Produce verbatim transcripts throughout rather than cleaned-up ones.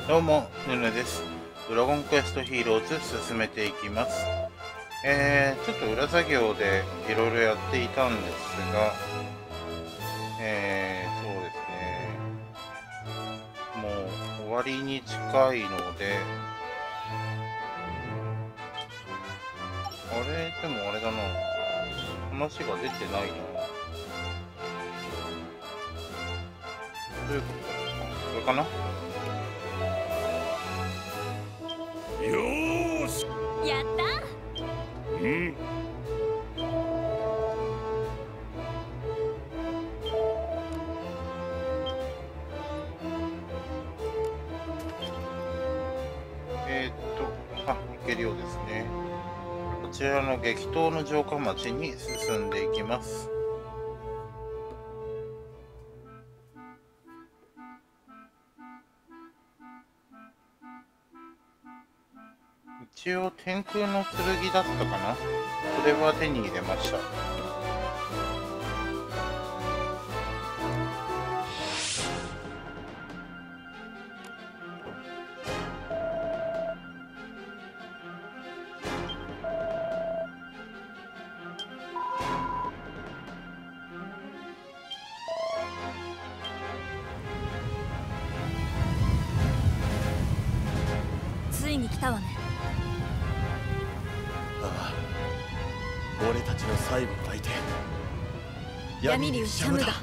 どうも、ヌヌです。ドラゴンクエストヒーローズ進めていきます。えー、ちょっと裏作業でいろいろやっていたんですが、えー、そうですね、もう終わりに近いので、あれ、でもあれだな、話が出てないな。どういうことだろうか、これかな。 よーし、 やったうん、 えーっと、あ、いけるようですね。こちらの激闘の城下町に進んでいきます。一応天空の剣だったかな。それは手に入れました。 ついに来たわね。 ああ、俺たちの最後の相手、 ヤミリウ・シャムだ。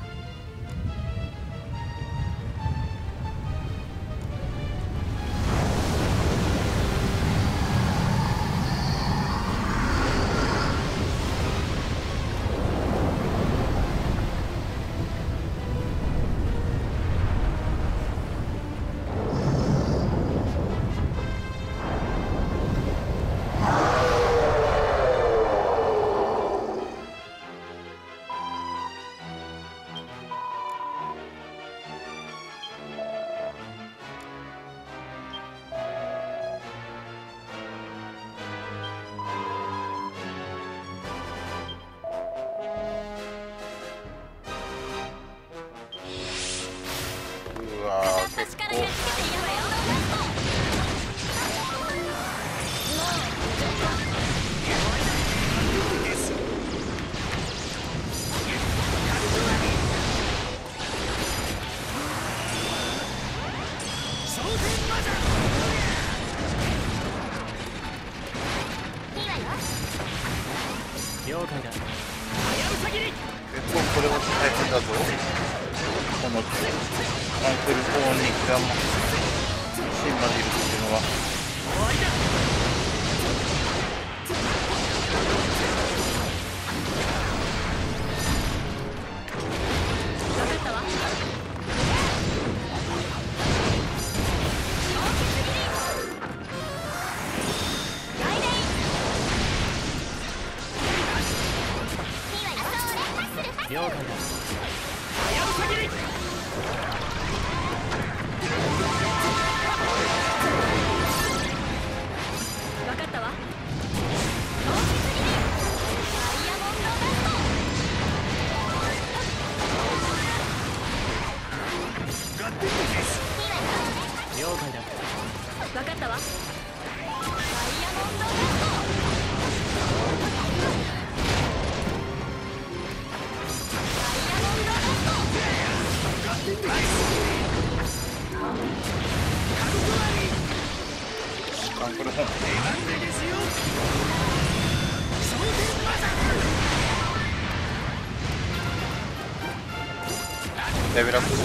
うわー、 片っ端からやっつけていいわよ。 了解だ。 結構これは大変だぞ。このアンクルコーンにキラもシンバディルっていうのは。 終わりだ。 分かったわ。 了解だ。 分かったわ。 了解だ。 分かったわ。 アンクルコーンレベルアップ。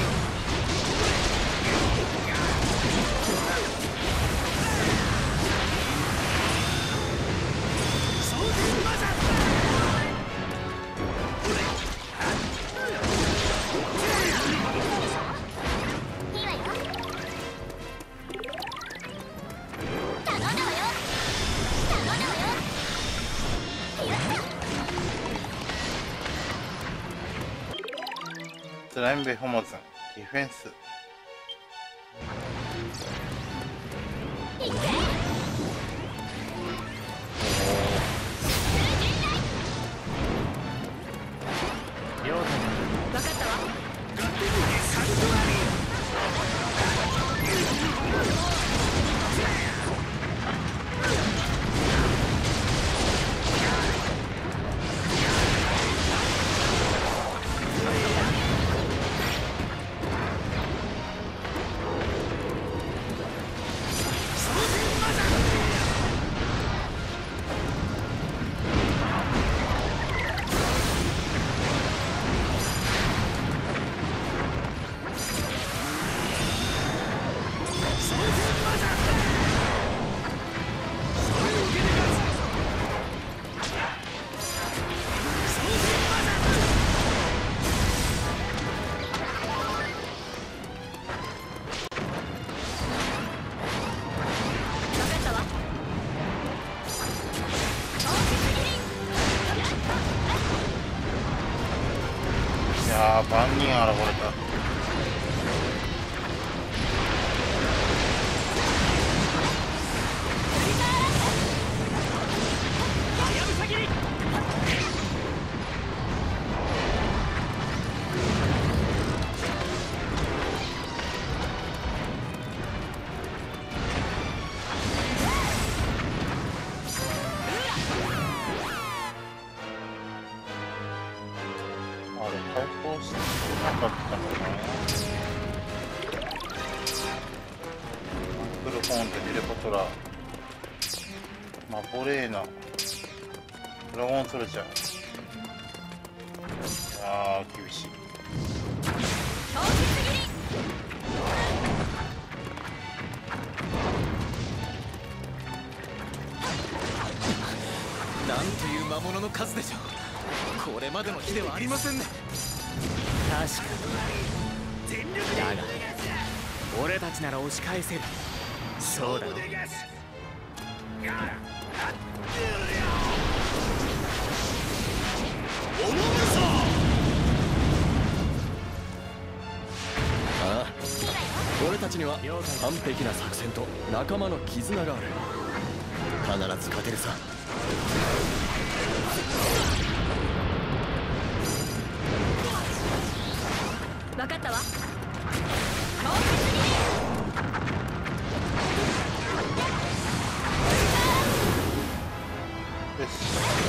スライムベホモズンディフェンス。 了解だ。 分かったわ。 万人現れた。開放してなかったのかな。アンクルフォンテ、ディレコトラ、マポレーナ、ドラゴンソルジャー。いやー厳しい。 なんという魔物の数でしょう。これまでの日ではありませんね。 確かに。だが俺たちなら押し返せる。そうだろ。 ああ、俺たちには完璧な作戦と仲間の絆がある。必ず勝てるさ。 分かったわ。 よし。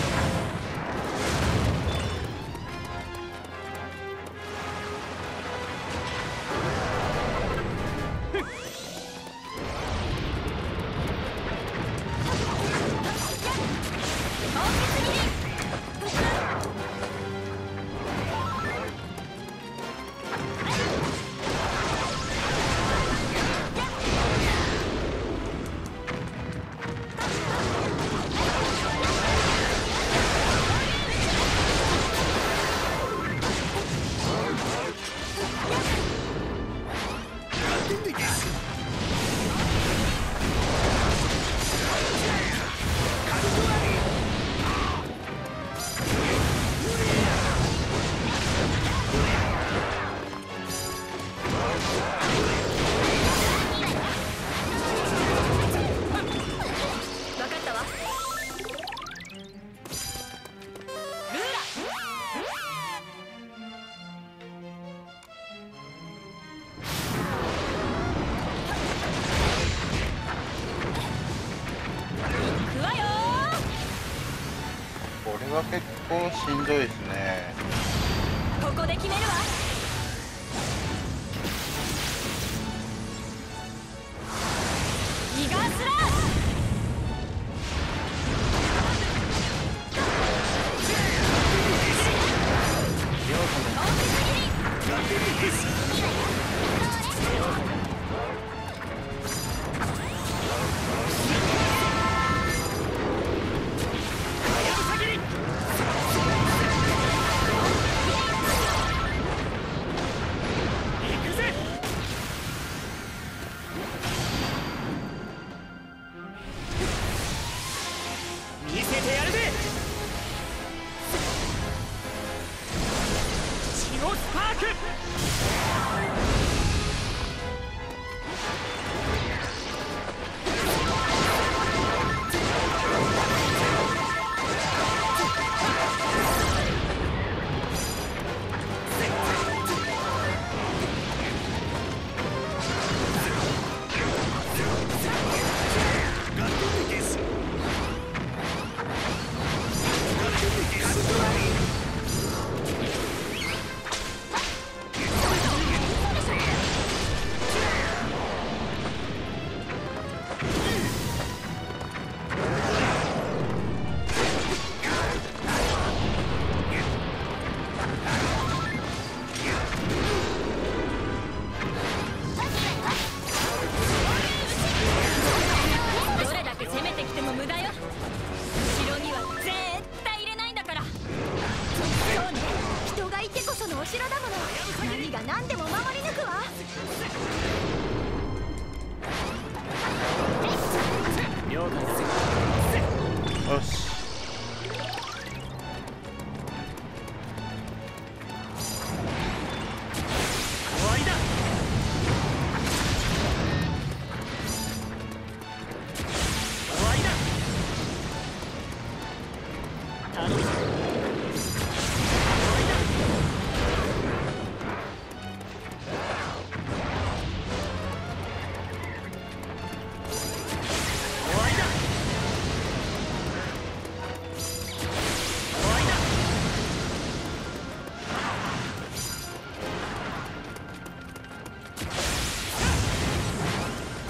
これは結構しんどいですね。 ここで決めるわ。ギガスラッシュ。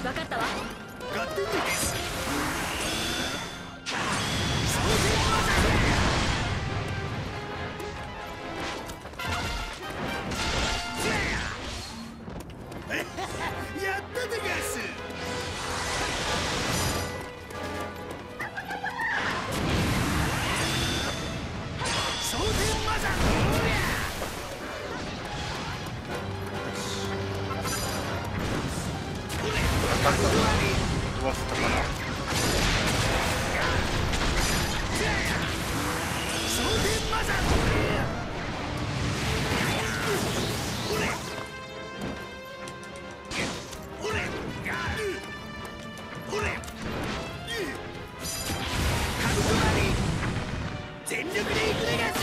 分かったわ。 ガッテンですやったでガス蒼天マザー当たった飛ばせたかな。 蒼天マザーおれおれおれカブトマリ全力でいくでガ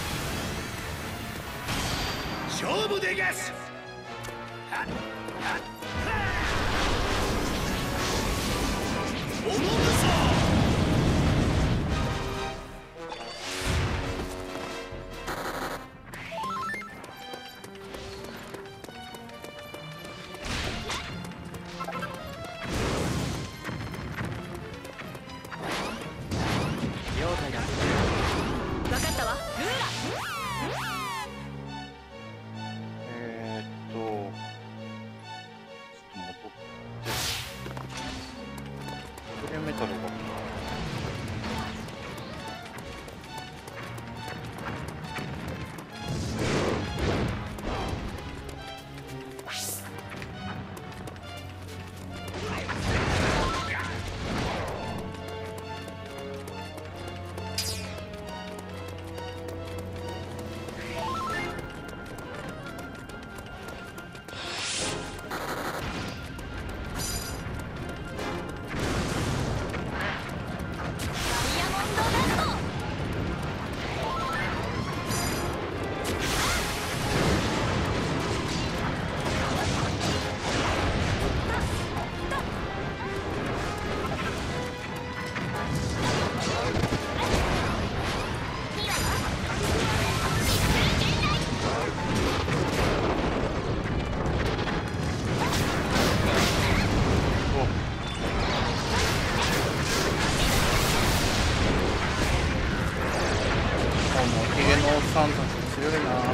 ス勝負でガスはっはっはっおのぶぞ了解だ分かったわ。ルーラえーっとちょっと戻ってフレーメタルがヒゲのおっさんたち強いな。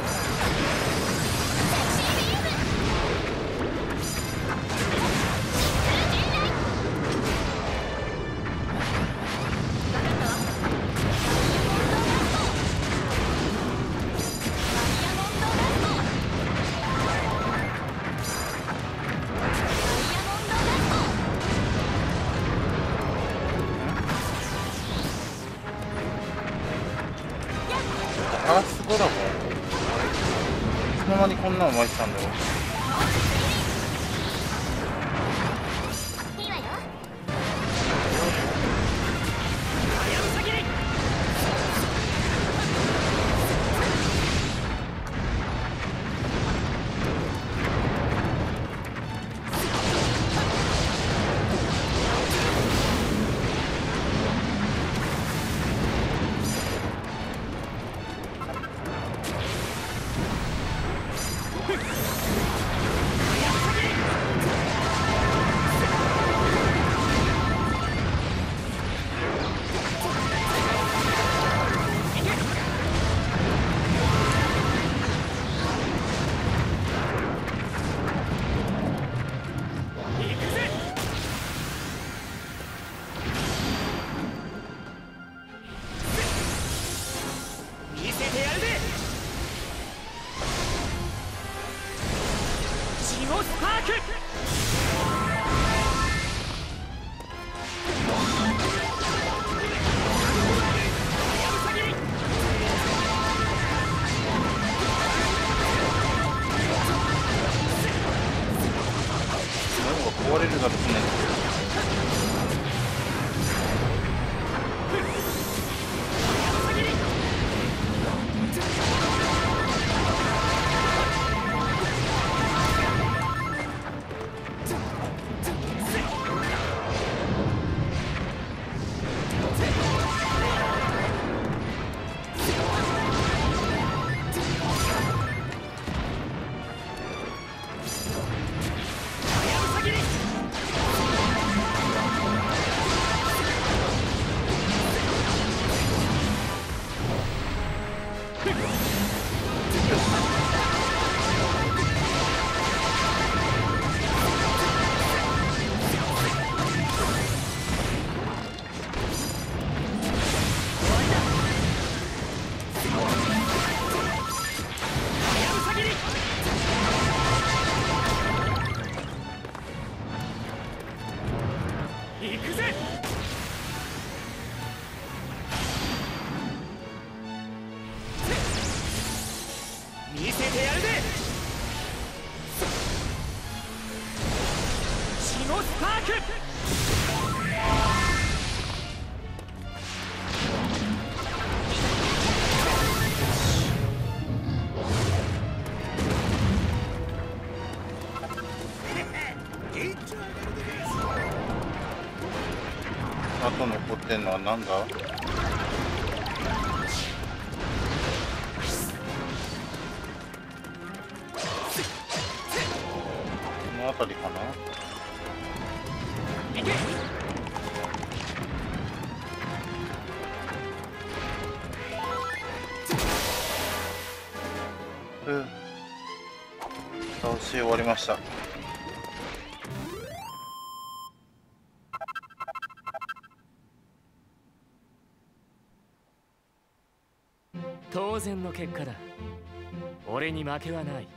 ガラスドラゴンいつの間にこんなの巻いてたんだろう。 いいわよ。見せてやるぜジオスパーク壊れる形になってる。 こ行くぜ。見せてやるぜ。血のスパーク。 あと残ってんのはなんだ？この辺りかな？ 行け。 うん。倒し終わりました。 当然の結果だ。俺に負けはない。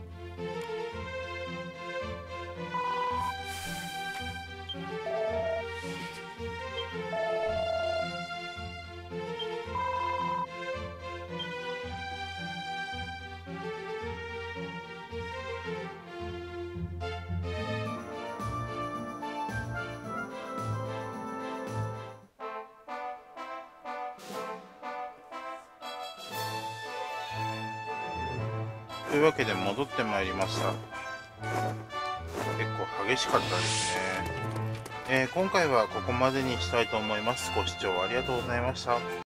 というわけで戻ってまいりました。結構激しかったですね。えー今回はここまでにしたいと思います。ご視聴ありがとうございました。